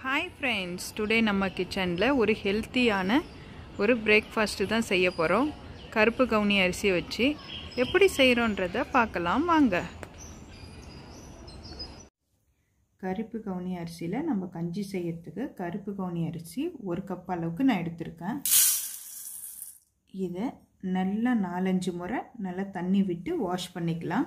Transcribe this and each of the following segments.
Hi friends, today நம்ம கிச்சன்ல ஒரு ஹெல்த்தியான ஒரு பிரேக்ஃபாஸ்ட் தான் செய்ய போறோம். கருப்பு கவுனி அரிசி வச்சு எப்படி செய்றோம்ன்றதை பார்க்கலாம் வாங்க. கருப்பு கவுனி அரிசியில நம்ம கஞ்சி செய்யறதுக்கு கருப்பு கவுனி அரிசி 1 கப் அளவுக்கு நான் எடுத்துர்க்கேன். இதை நல்லா 4-5 முறை நல்லா தண்ணி விட்டு வாஷ் பண்ணிக்கலாம்.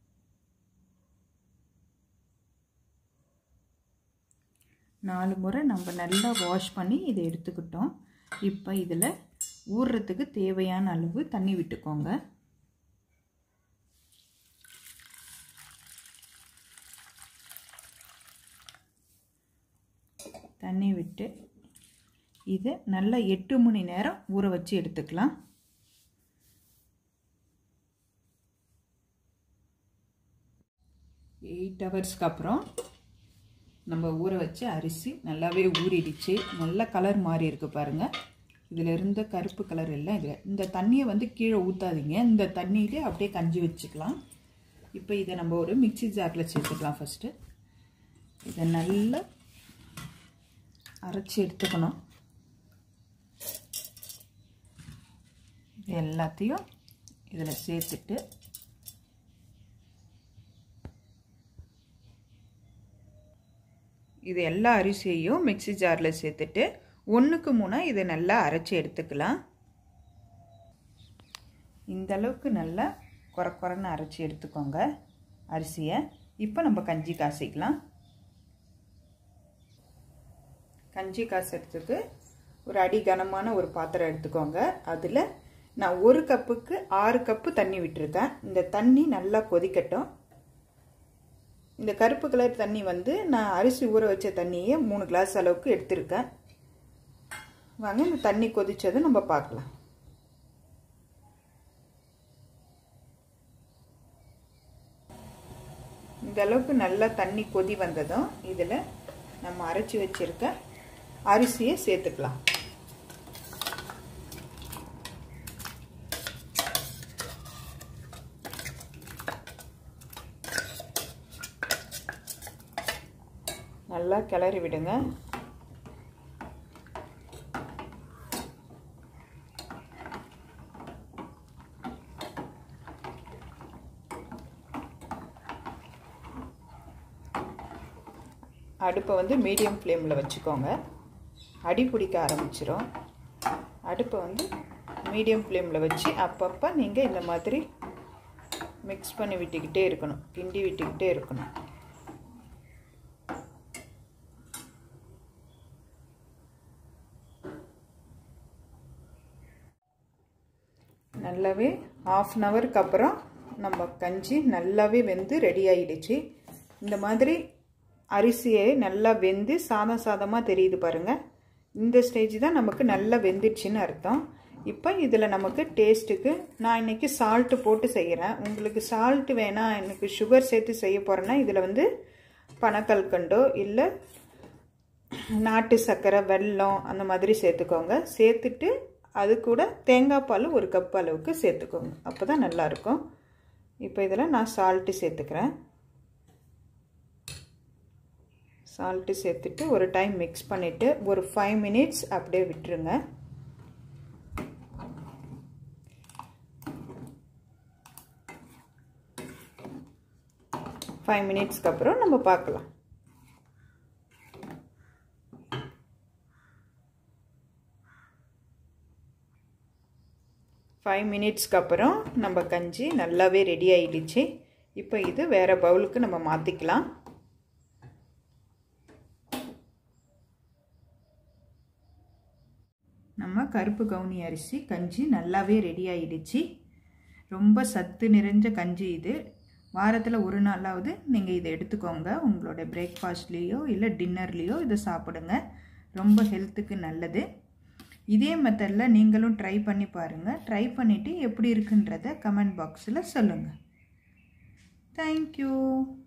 நாலு முறை நம்ம நல்லா வாஷ் பண்ணி இதை எடுத்துக்கிட்டோம். இப்போ இதில் ஊறுறதுக்கு தேவையான அளவு தண்ணி விட்டுக்கோங்க. தண்ணி விட்டு இதை நல்லா 8 மணி நேரம் ஊற வச்சு எடுத்துக்கலாம். எயிட் ஹவர்ஸ்க்கு அப்புறம் நம்ம ஊற வச்ச அரிசி நல்லாவே ஊறிடுச்சு. நல்ல கலர் மாறி இருக்கு பாருங்க. இதில் இருந்த கருப்பு கலர் எல்லாம் இதில் இந்த தண்ணியை வந்து கீழே ஊற்றாதீங்க. இந்த தண்ணியிலே அப்படியே கஞ்சி வச்சுக்கலாம். இப்போ இதை நம்ம ஒரு மிக்சி ஜாரில் சேர்த்துக்கலாம். ஃபஸ்ட்டு இதை நல்லா அரைச்சி எடுத்துக்கணும். இது எல்லாத்தையும் இதில் சேர்த்துட்டு இது எல்லா அரிசியையும் மிக்சி ஜாரில் சேர்த்துட்டு 1க்கு 3 இதை நல்லா அரைச்சி எடுத்துக்கலாம். இந்த அளவுக்கு நல்லா குறன்னு அரைச்சி எடுத்துக்கோங்க அரிசியை. இப்போ நம்ம கஞ்சி காய்ச்சிக்கலாம். கஞ்சி காய்ச்சறதுக்கு ஒரு அடி கனமான ஒரு பாத்திரம் எடுத்துக்கோங்க. அதில் நான் 1 கப்புக்கு 6 கப்பு தண்ணி விட்டுருக்கேன். இந்த தண்ணி நல்லா கொதிக்கட்டும். இந்த கருப்பு கலர் தண்ணி வந்து நான் அரிசி ஊற வச்ச தண்ணியை 3 கிளாஸ் அளவுக்கு எடுத்திருக்கேன். வாங்க இந்த தண்ணி கொதிச்சதை நம்ம பார்க்கலாம். இந்த அளவுக்கு நல்லா தண்ணி கொதி வந்ததும் இதில் நம்ம அரைச்சி வச்சிருக்க அரிசியை சேர்த்துக்கலாம். நல்லா கிளறி விடுங்க. அடுப்பை வந்து மீடியம் ஃப்ளேமில் வச்சுக்கோங்க. அடி பிடிக்க ஆரம்பிச்சிடும். அடுப்பை வந்து மீடியம் ஃப்ளேமில் வச்சு அப்பப்போ நீங்கள் இந்த மாதிரி மிக்ஸ் பண்ணி விட்டுக்கிட்டே இருக்கணும், கிண்டி விட்டுக்கிட்டே இருக்கணும். நல்லாவே 1/2 ஹவருக்கு அப்புறம் நம்ம கஞ்சி நல்லாவே வெந்து ரெடி ஆகிடுச்சு. இந்த மாதிரி அரிசியை நல்லா வெந்து சாதமாக தெரியுது பாருங்கள். இந்த ஸ்டேஜ் தான் நமக்கு நல்லா வெந்துடுச்சின்னு அர்த்தம். இப்போ இதில் நமக்கு டேஸ்ட்டுக்கு நான் இன்றைக்கி சால்ட்டு போட்டு செய்கிறேன். உங்களுக்கு சால்ட்டு வேணாம், எனக்கு சுகர் சேர்த்து செய்ய போகிறேன்னா இதில் வந்து பனக்கல்கண்டோ இல்லை நாட்டு சர்க்கரை, வெல்லம் அந்த மாதிரி சேர்த்துக்கோங்க. சேர்த்துட்டு அது கூட தேங்காய் பால் 1 கப் அளவுக்கு சேர்த்துக்கோங்க. அப்போ தான் நல்லாயிருக்கும். இப்போ இதில் நான் சால்ட்டு சேர்த்துக்கிறேன். சால்ட்டு சேர்த்துட்டு ஒரு டைம் மிக்ஸ் பண்ணிவிட்டு ஒரு 5 மினிட்ஸ் அப்படியே விட்டுருங்க. ஃபைவ் மினிட்ஸ்க்கு அப்புறம் நம்ம பார்க்கலாம். ஃபைவ் மினிட்ஸ்க்கு அப்புறம் நம்ம கஞ்சி நல்லாவே ரெடி ஆகிடுச்சு. இப்போ இது வேறு பவுலுக்கு நம்ம மாற்றிக்கலாம். நம்ம கருப்பு கவுனி அரிசி கஞ்சி நல்லாவே ரெடி ஆகிடுச்சு. ரொம்ப சத்து நிறைஞ்ச கஞ்சி இது. வாரத்தில் 1 நாளாவது நீங்கள் இதை எடுத்துக்கோங்க. உங்களோட பிரேக்ஃபாஸ்ட்லேயோ இல்லை டின்னர்லேயோ இதை சாப்பிடுங்க. ரொம்ப ஹெல்த்துக்கு நல்லது. இதே மெத்தடில் நீங்களும் ட்ரை பண்ணி பாருங்கள். ட்ரை பண்ணிவிட்டு எப்படி இருக்குன்றதை கமெண்ட் பாக்ஸில் சொல்லுங்கள். தேங்க்யூ.